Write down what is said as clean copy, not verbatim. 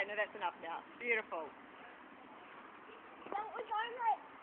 Okay, no, that's enough now. Beautiful. That was only